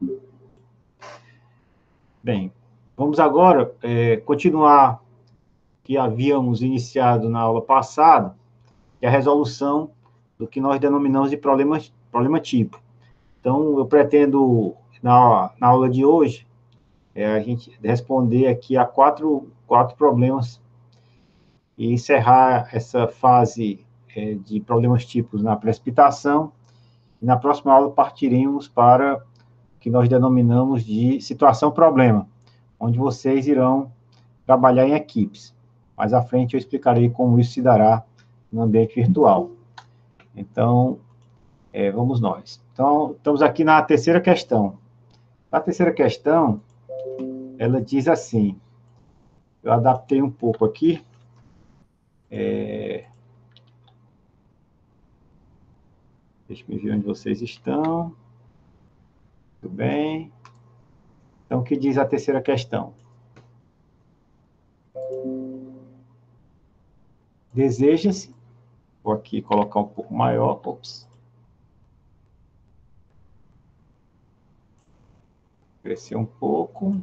Bem, vamos agora continuar que havíamos iniciado na aula passada, que é a resolução do que nós denominamos de problema tipo. Então, eu pretendo, na aula de hoje, a gente responder aqui a quatro problemas e encerrar essa fase de problemas tipos na precipitação. E na próxima aula partiremos para o que nós denominamos de situação-problema, onde vocês irão trabalhar em equipes. Mais à frente eu explicarei como isso se dará no ambiente virtual. Então, vamos nós. Então, estamos aqui na terceira questão. A terceira questão, ela diz assim, eu adaptei um pouco aqui, deixa eu ver onde vocês estão. Tudo bem. Então, o que diz a terceira questão? Deseja-se, vou aqui colocar um pouco maior, crescer um pouco,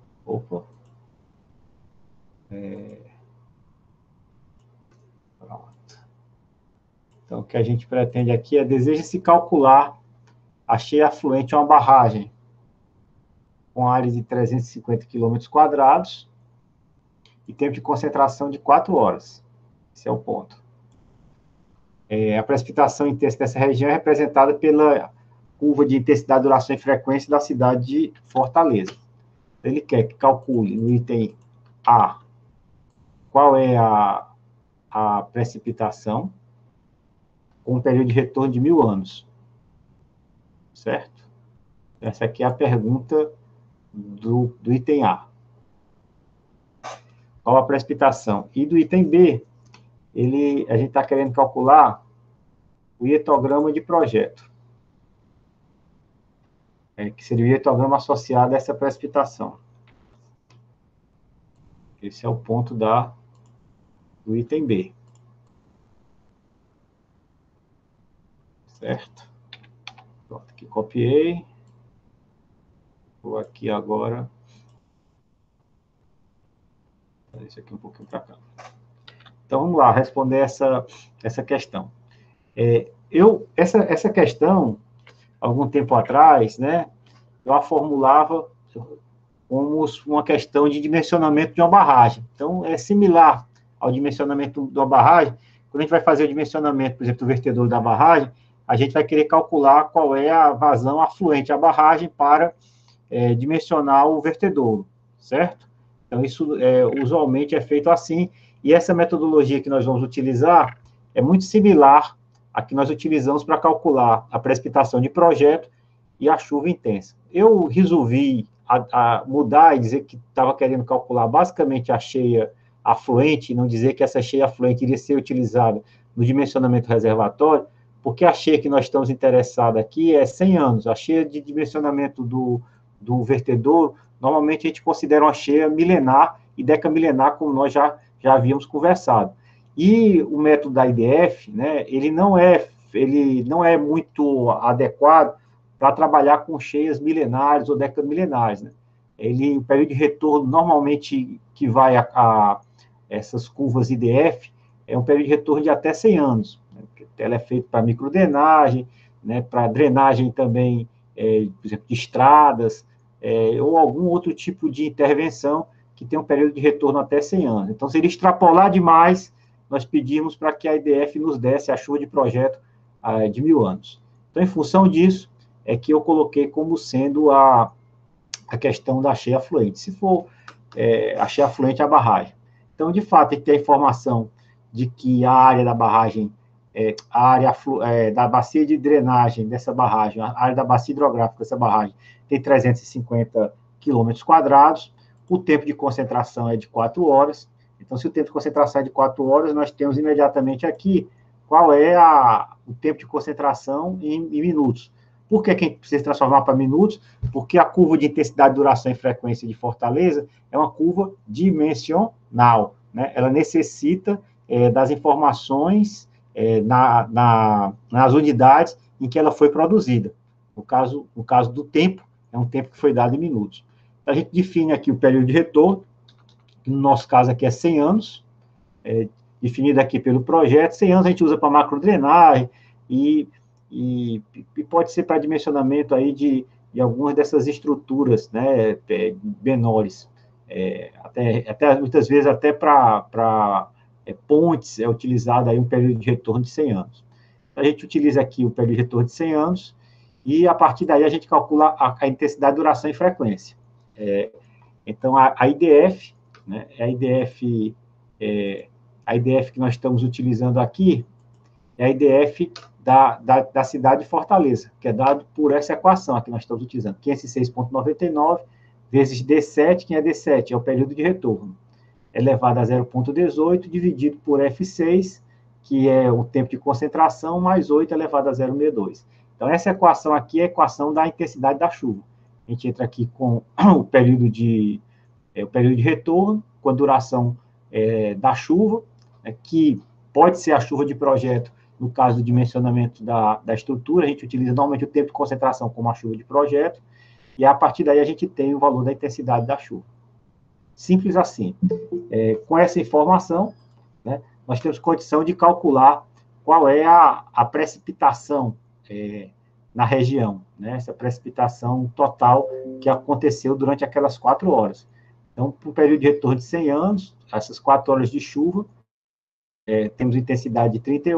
pronto. Então, o que a gente pretende aqui é deseja-se calcular a cheia afluente a uma barragem com área de 350 km² e tempo de concentração de 4 horas. Esse é o ponto. A precipitação intensa dessa região é representada pela curva de intensidade, duração e frequência da cidade de Fortaleza. Ele quer que calcule no item A qual é a precipitação com um período de retorno de 1000 anos. Certo? Essa aqui é a pergunta do item A. Qual a precipitação? E do item B, a gente está querendo calcular o hietograma de projeto, que seria o hietograma associado a essa precipitação. Esse é o ponto do item B. Certo? Pronto, aqui copiei. Vou aqui agora. Deixa aqui um pouquinho para cá. Então, vamos lá, responder essa questão. Essa questão, algum tempo atrás, né, eu a formulava como uma questão de dimensionamento de uma barragem. Então, é similar ao dimensionamento de uma barragem. Quando a gente vai fazer o dimensionamento, por exemplo, do vertedor da barragem, a gente vai querer calcular qual é a vazão afluente à barragem para dimensionar o vertedor, certo? Então, isso usualmente é feito assim, e essa metodologia que nós vamos utilizar é muito similar à que nós utilizamos para calcular a precipitação de projeto e a chuva intensa. Eu resolvi mudar e dizer que estava querendo calcular basicamente a cheia afluente, e não dizer que essa cheia afluente iria ser utilizada no dimensionamento reservatório, porque a cheia que nós estamos interessados aqui é 100 anos. A cheia de dimensionamento do vertedor, normalmente a gente considera uma cheia milenar e decamilenar, como nós já havíamos conversado. E o método da IDF, né, ele não é muito adequado para trabalhar com cheias milenares ou decamilenares, né? O período de retorno, normalmente, que vai a essas curvas IDF, é um período de retorno de até 100 anos. Né? Ela é feita para microdrenagem, né, para drenagem também, por exemplo, de estradas, ou algum outro tipo de intervenção que tem um período de retorno até 100 anos. Então, se ele extrapolar demais, nós pedimos para que a IDF nos desse a chuva de projeto de 1000 anos. Então, em função disso, é que eu coloquei como sendo a questão da cheia afluente. Se for a cheia afluente, a barragem. Então, de fato, a gente tem a informação de que a área da barragem, a área da bacia de drenagem dessa barragem, a área da bacia hidrográfica dessa barragem, tem 350 km², o tempo de concentração é de 4 horas. Então, se o tempo de concentração é de 4 horas, nós temos imediatamente aqui qual é o tempo de concentração em minutos. Por que a gente precisa transformar para minutos? Porque a curva de intensidade, duração e frequência de Fortaleza é uma curva dimensional, né? Ela necessita das informações nas unidades em que ela foi produzida. No caso do tempo, É um tempo que foi dado em minutos. A gente define aqui o período de retorno, que no nosso caso aqui é 100 anos, definido aqui pelo projeto. 100 anos a gente usa para macrodrenagem e pode ser para dimensionamento aí de algumas dessas estruturas, né, menores. Até muitas vezes até para pontes é utilizado aí um período de retorno de 100 anos. A gente utiliza aqui o período de retorno de 100 anos e, a partir daí, a gente calcula a intensidade, duração e frequência. Então, a IDF, né, a IDF que nós estamos utilizando aqui é a IDF da cidade de Fortaleza, que é dado por essa equação aqui que nós estamos utilizando, 506,99 vezes D7, que é D7, é o período de retorno, elevado a 0,18, dividido por F6, que é o tempo de concentração, mais 8 elevado a 0,62. Então, essa equação aqui é a equação da intensidade da chuva. A gente entra aqui com o período de retorno, com a duração da chuva, que pode ser a chuva de projeto, no caso do dimensionamento da estrutura, a gente utiliza normalmente o tempo de concentração como a chuva de projeto, e a partir daí a gente tem o valor da intensidade da chuva. Simples assim. Com essa informação, né, nós temos condição de calcular qual é a precipitação na região, né, essa precipitação total que aconteceu durante aquelas 4 horas. Então, para o período de retorno de 100 anos, essas 4 horas de chuva, temos intensidade de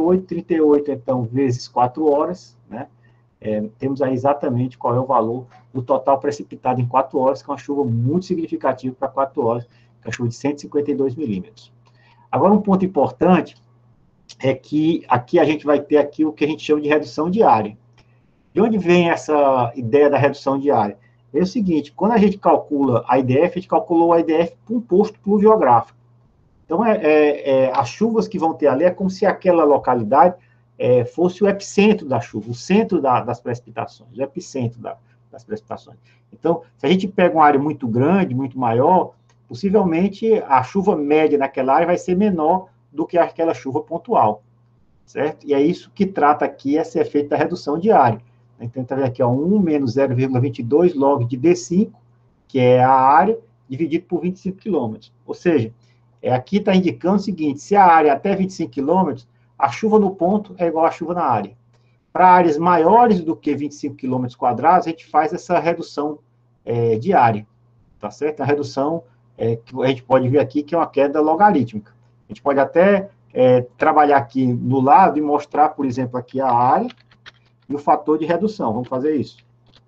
38, então, vezes 4 horas, né, temos aí exatamente qual é o valor do total precipitado em 4 horas, que é uma chuva muito significativa para 4 horas, que é uma chuva de 152 milímetros. Agora, um ponto importante é que aqui a gente vai ter aqui o que a gente chama de redução de área. De onde vem essa ideia da redução de área? É o seguinte, quando a gente calcula a IDF, a gente calculou a IDF por um posto pluviogeográfico. Então, as chuvas que vão ter ali é como se aquela localidade fosse o epicentro da chuva, o centro das precipitações, o epicentro das precipitações. Então, se a gente pega uma área muito grande, muito maior, possivelmente a chuva média naquela área vai ser menor do que aquela chuva pontual, certo? E é isso que trata aqui esse efeito da redução de área. Então, está vendo aqui, 1 menos 0,22 log de D5, que é a área, dividido por 25 quilômetros. Ou seja, aqui está indicando o seguinte, se a área é até 25 quilômetros, a chuva no ponto é igual à chuva na área. Para áreas maiores do que 25 quilômetros quadrados, a gente faz essa redução de área, tá certo? A redução que a gente pode ver aqui, que é uma queda logarítmica. A gente pode até trabalhar aqui no lado e mostrar, por exemplo, aqui a área e o fator de redução. Vamos fazer isso.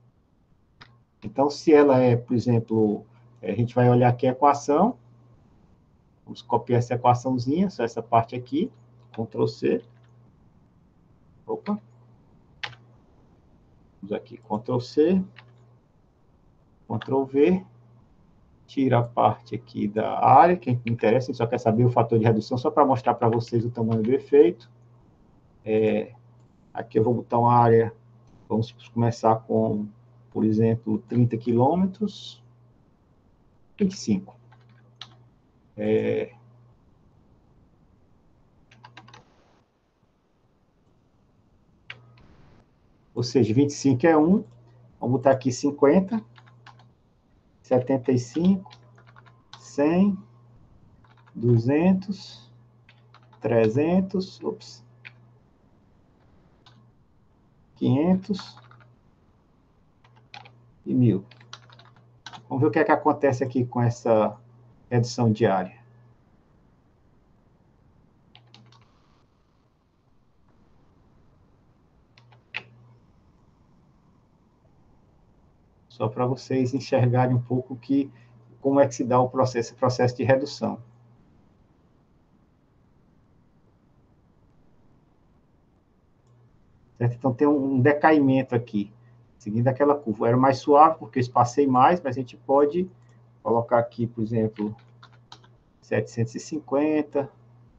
Então, se ela por exemplo, a gente vai olhar aqui a equação. Vamos copiar essa equaçãozinha, só essa parte aqui. Ctrl C. Opa. Vamos aqui, Ctrl C. Ctrl V. Tira a parte aqui da área, que me interessa, a gente só quer saber o fator de redução, só para mostrar para vocês o tamanho do efeito. Aqui eu vou botar uma área, vamos começar com, por exemplo, 30 quilômetros, 25. Ou seja, 25 é 1, vamos botar aqui 50, 75, 100, 200, 300, 500 e 1000. Vamos ver o que é que acontece aqui com essa redução de área. Só para vocês enxergarem um pouco como é que se dá o processo de redução. Certo? Então, tem um decaimento aqui, seguindo aquela curva. Era mais suave, porque eu espacei mais, mas a gente pode colocar aqui, por exemplo, 750,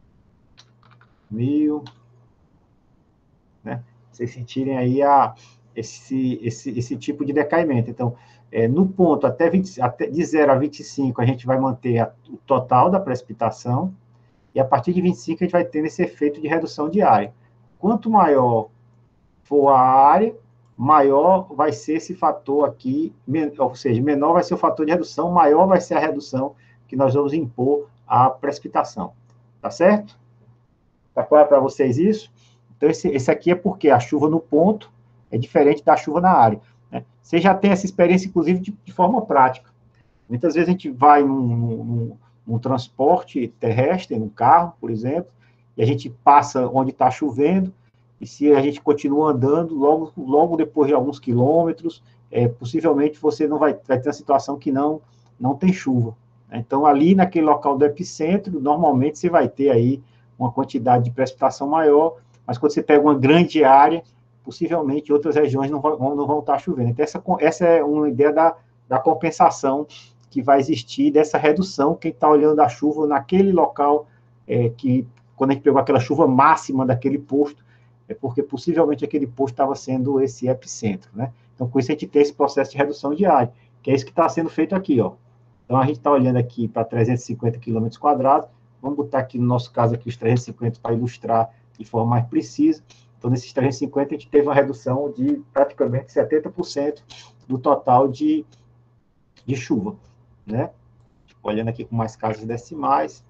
1000, né? Vocês sentirem aí esse tipo de decaimento. Então, no ponto de 0 a 25, a gente vai manter o total da precipitação, e a partir de 25, a gente vai ter esse efeito de redução de área. Quanto maior for a área, maior vai ser esse fator aqui, ou seja, menor vai ser o fator de redução, maior vai ser a redução que nós vamos impor à precipitação. Tá certo? Tá claro para vocês isso? Então, esse aqui é porque a chuva no ponto é diferente da chuva na área, né? Você já tem essa experiência, inclusive, de forma prática. Muitas vezes a gente vai num transporte terrestre, num carro, por exemplo, e a gente passa onde está chovendo, e se a gente continua andando, logo depois de alguns quilômetros, possivelmente você não vai ter uma situação que não tem chuva. Então, ali naquele local do epicentro, normalmente você vai ter aí uma quantidade de precipitação maior, mas quando você pega uma grande área, possivelmente outras regiões não vão estar chovendo. Então, essa é uma ideia da compensação que vai existir, dessa redução, quem está olhando a chuva naquele local, que quando a gente pegou aquela chuva máxima daquele posto, é porque possivelmente aquele posto estava sendo esse epicentro, né? Então, com isso a gente tem esse processo de redução de área, que é isso que está sendo feito aqui, ó. Então, a gente está olhando aqui para 350 quilômetros quadrados, vamos botar aqui, no nosso caso, aqui os 350 para ilustrar de forma mais precisa. Então, nesses 350, a gente teve uma redução de praticamente 70% do total de chuva, né? Olhando aqui com mais casas decimais,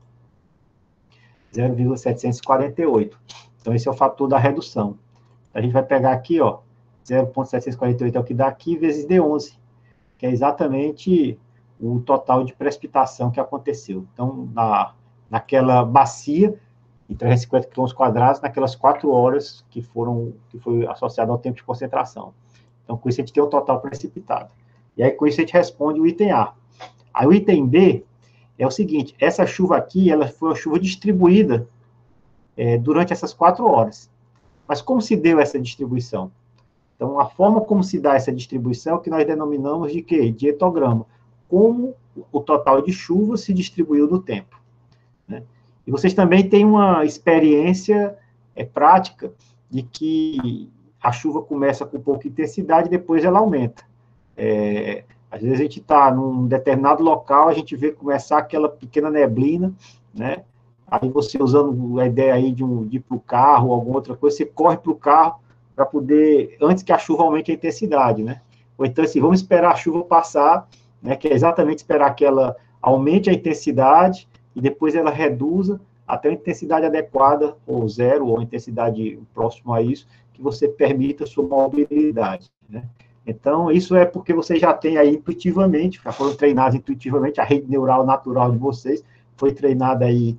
0,748. Então, esse é o fator da redução. A gente vai pegar aqui, ó, 0,748 é o que dá aqui, vezes D11, que é exatamente o total de precipitação que aconteceu. Então, naquela bacia, de 350 km², naquelas 4 horas que foi associado ao tempo de concentração. Então, com isso, a gente tem o total precipitado. E aí, com isso, a gente responde o item A. Aí, o item B é o seguinte, essa chuva aqui, ela foi uma chuva distribuída durante essas 4 horas. Mas como se deu essa distribuição? Então, a forma como se dá essa distribuição é o que nós denominamos de quê? De etograma. Como o total de chuva se distribuiu no tempo, né? E vocês também têm uma experiência prática de que a chuva começa com pouca intensidade e depois ela aumenta. Às vezes a gente está num determinado local, a gente vê começar aquela pequena neblina, né? Aí você, usando a ideia aí de ir para o carro ou alguma outra coisa, você corre para o carro para poder, antes que a chuva aumente a intensidade, né? Ou então, assim, vamos esperar a chuva passar, né? Que é exatamente esperar que ela aumente a intensidade e depois ela reduza até a intensidade adequada, ou zero, ou intensidade próxima a isso, que você permita a sua mobilidade, né? Então, isso é porque vocês já têm aí intuitivamente, já foram treinados intuitivamente, a rede neural natural de vocês foi treinada aí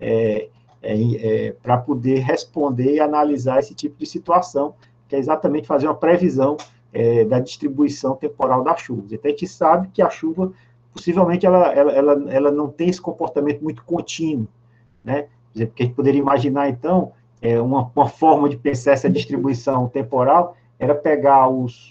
para poder responder e analisar esse tipo de situação, que é exatamente fazer uma previsão da distribuição temporal das chuvas. Então, a gente sabe que a chuva, possivelmente, ela não tem esse comportamento muito contínuo, né? Porque a gente poderia imaginar, então, uma forma de pensar essa distribuição temporal era pegar os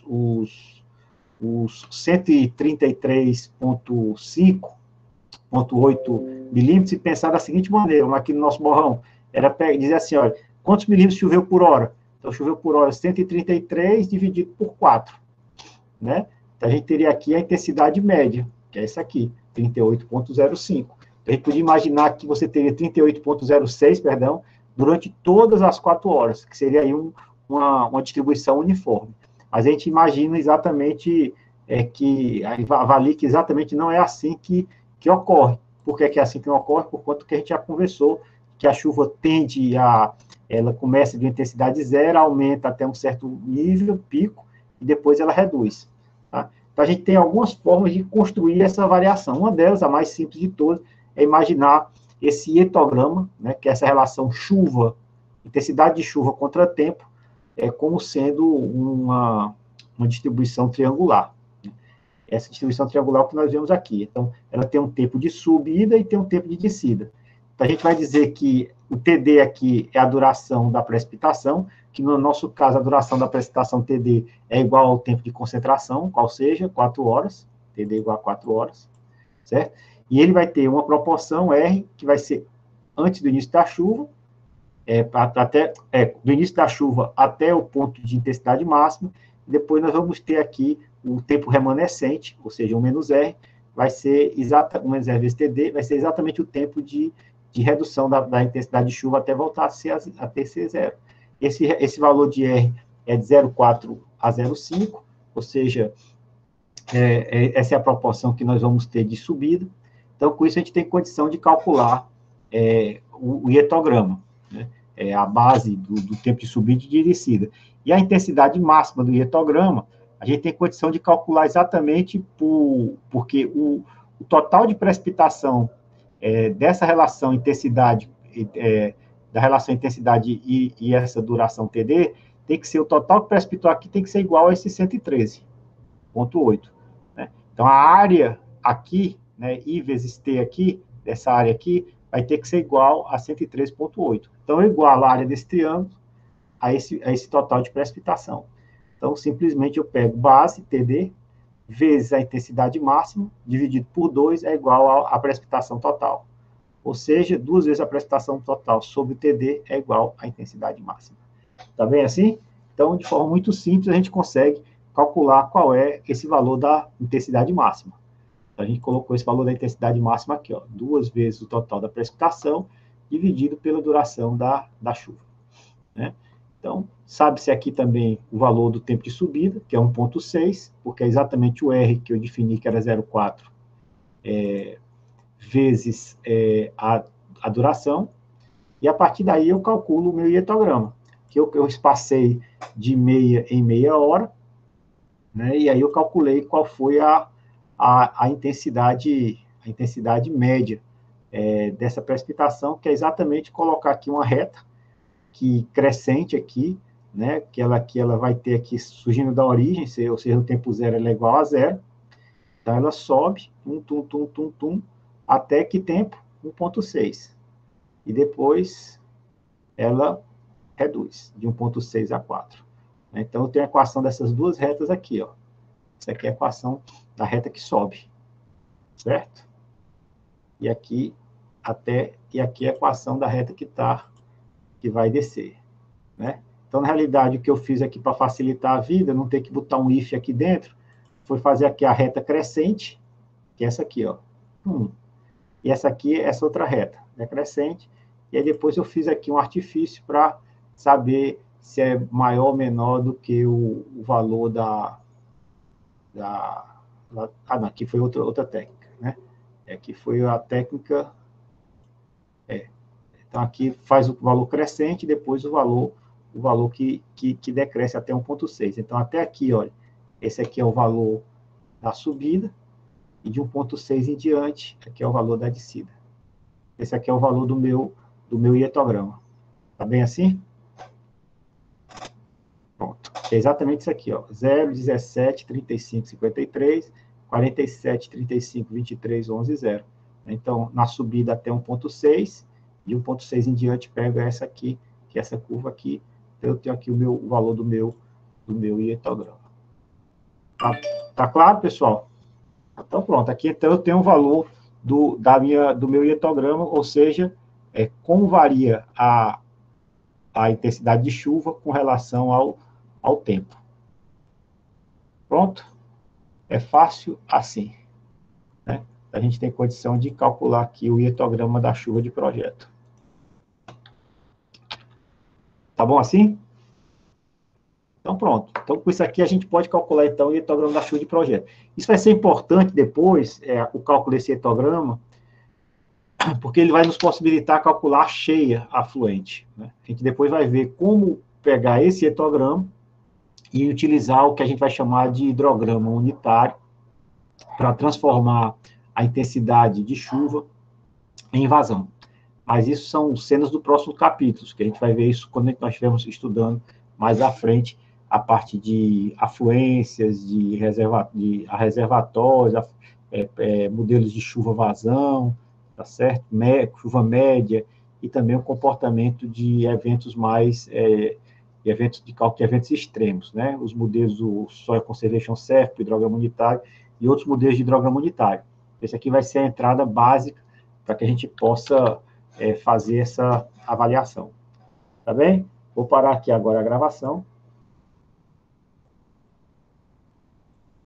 133,5,8 milímetros e pensar da seguinte maneira, aqui no nosso borrão, era dizer assim, olha, quantos milímetros choveu por hora? Então, choveu por hora 133 dividido por 4, né? Então, a gente teria aqui a intensidade média, que é essa aqui, 38,05. Então, a gente podia imaginar que você teria 38,06, perdão, durante todas as 4 horas, que seria aí uma distribuição uniforme. Mas a gente imagina exatamente que avalie que exatamente não é assim que ocorre. Por que é assim que não ocorre? Por conta que a gente já conversou, que a chuva ela começa de intensidade zero, aumenta até um certo nível, pico, e depois ela reduz. Tá? Então, a gente tem algumas formas de construir essa variação. Uma delas, a mais simples de todas, é imaginar esse etograma, né, que é essa relação chuva, intensidade de chuva contra tempo, como sendo uma distribuição triangular. Essa distribuição triangular que nós vemos aqui. Então, ela tem um tempo de subida e tem um tempo de descida. Então, a gente vai dizer que o TD aqui é a duração da precipitação, que no nosso caso, a duração da precipitação TD é igual ao tempo de concentração, qual seja, 4 horas, TD igual a 4 horas, certo? E ele vai ter uma proporção R, que vai ser antes do início da chuva, do início da chuva até o ponto de intensidade máxima, e depois nós vamos ter aqui o tempo remanescente, ou seja, o menos R, vai ser o menos R vezes TD, vai ser exatamente o tempo de redução da intensidade de chuva até voltar a ter ser zero. Esse valor de R é de 0,4 a 0,5, ou seja, essa é a proporção que nós vamos ter de subida. Então, com isso, a gente tem condição de calcular o hietograma, né? A base do tempo de subida e de descida. E a intensidade máxima do hietograma, a gente tem condição de calcular exatamente porque o total de precipitação dessa relação intensidade, da relação intensidade e essa duração TD, tem que ser o total que precipitou aqui tem que ser igual a esse 113,8. Né? Então, a área aqui, né, I vezes T aqui, dessa área aqui, vai ter que ser igual a 113,8. Então, eu igualo a área desse triângulo a esse total de precipitação. Então, simplesmente eu pego base, TD, vezes a intensidade máxima, dividido por 2, é igual à precipitação total. Ou seja, 2 vezes a precipitação total sobre o TD é igual à intensidade máxima. Tá bem assim? Então, de forma muito simples, a gente consegue calcular qual é esse valor da intensidade máxima. A gente colocou esse valor da intensidade máxima aqui, ó, 2 vezes o total da precipitação, dividido pela duração da chuva. Né? Então, sabe-se aqui também o valor do tempo de subida, que é 1,6, porque é exatamente o R que eu defini, que era 0,4, vezes a duração, e a partir daí eu calculo o meu hietograma, que eu espacei de meia em meia hora, né, e aí eu calculei qual foi a intensidade média dessa precipitação, que é exatamente colocar aqui uma reta que crescente aqui, né, que ela vai ter aqui surgindo da origem, ou seja, o tempo zero é igual a zero. Então, ela sobe, até que tempo? 1,6. E depois, ela reduz, de 1,6 a 4. Então, eu tenho a equação dessas duas retas aqui, ó. Essa aqui é a equação da reta que sobe, certo? E aqui é a equação da reta que vai descer, né? Então, na realidade, o que eu fiz aqui para facilitar a vida, não ter que botar um if aqui dentro, foi fazer aqui a reta crescente, que é essa aqui, ó. E essa aqui, essa outra reta, é crescente. E aí depois eu fiz aqui um artifício para saber se é maior ou menor do que o valor não, aqui foi outra técnica, né? Aqui foi a técnica... Então, aqui faz o valor crescente e depois o valor que decresce até 1,6. Então, até aqui, olha, esse aqui é o valor da subida, e de 1,6 em diante, aqui é o valor da descida. Esse aqui é o valor do meu hietograma. Tá bem assim? Pronto. É exatamente isso aqui, ó. 0, 17, 35, 53, 47, 35, 23, 11, 0. Então, na subida até 1,6, de 1,6 em diante, pego essa aqui, que é essa curva aqui. Então, eu tenho aqui o valor do meu hietograma. Tá claro, pessoal? Então, pronto. Aqui, então, eu tenho o valor do meu hietograma, ou seja, como varia a intensidade de chuva com relação ao tempo. Pronto? É fácil assim, né? A gente tem condição de calcular aqui o hietograma da chuva de projeto. Tá bom assim? Então, pronto. Então, com isso aqui, a gente pode calcular, então, o hietograma da chuva de projeto. Isso vai ser importante depois, o cálculo desse hietograma, porque ele vai nos possibilitar calcular a cheia afluente, né? A gente depois vai ver como pegar esse hietograma e utilizar o que a gente vai chamar de hidrograma unitário para transformar a intensidade de chuva em vazão. Mas isso são cenas do próximo capítulo, que a gente vai ver isso quando nós estivermos estudando mais à frente a parte de afluências, de reservatórios, modelos de chuva-vazão, tá certo? Chuva média, e também o comportamento de eventos de cálculo de eventos extremos, né? Os modelos do Soil Conservation Survey, hidrograma unitário, e outros modelos de hidrograma unitário. Esse aqui vai ser a entrada básica para que a gente possa fazer essa avaliação. Tá bem? Vou parar aqui agora a gravação.